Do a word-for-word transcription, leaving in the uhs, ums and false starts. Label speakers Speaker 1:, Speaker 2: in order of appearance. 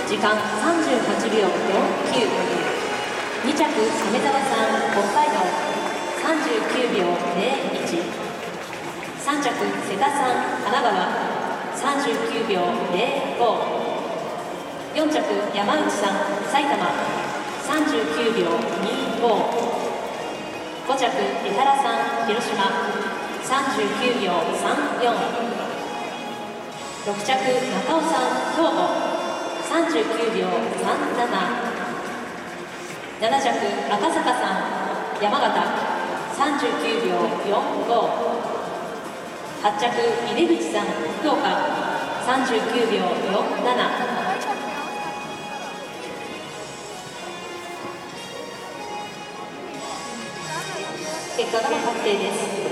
Speaker 1: 時間さんじゅうはちびょうよんきゅう。に着、鮫沢さん、北海道さんじゅうきゅうびょうぜろいち。さん着、瀬田さん、神奈川さんじゅうきゅうびょうぜろご。よん着、山内さん、埼玉さんじゅうきゅうびょうにご。ご着、江原さん、広島さんじゅうきゅうびょうさんよん。ろく着、中尾さん、兵庫さんじゅうきゅうびょうさんなな。なな着、赤坂さん、山形さんじゅうきゅうびょうよんご。はち着、井出口さん、福岡さんじゅうきゅうびょうよんなな。結果が確定です。